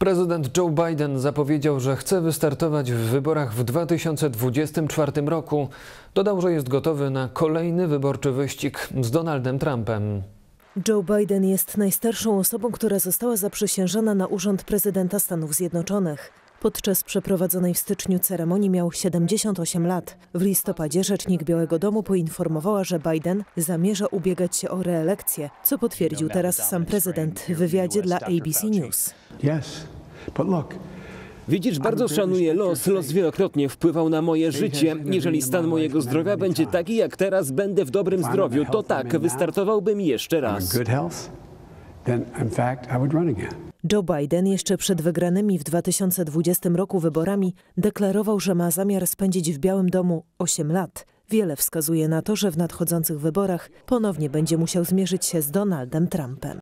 Prezydent Joe Biden zapowiedział, że chce wystartować w wyborach w 2024 roku. Dodał, że jest gotowy na kolejny wyborczy wyścig z Donaldem Trumpem. Joe Biden jest najstarszą osobą, która została zaprzysiężona na urząd prezydenta Stanów Zjednoczonych. Podczas przeprowadzonej w styczniu ceremonii miał 78 lat. W listopadzie rzecznik Białego Domu poinformowała, że Biden zamierza ubiegać się o reelekcję, co potwierdził teraz sam prezydent w wywiadzie dla ABC News. Widzisz, bardzo szanuję los. Los wielokrotnie wpływał na moje życie. Jeżeli stan mojego zdrowia będzie taki jak teraz, będę w dobrym zdrowiu, to tak, wystartowałbym jeszcze raz. Joe Biden jeszcze przed wygranymi w 2020 roku wyborami deklarował, że ma zamiar spędzić w Białym Domu 8 lat. Wiele wskazuje na to, że w nadchodzących wyborach ponownie będzie musiał zmierzyć się z Donaldem Trumpem.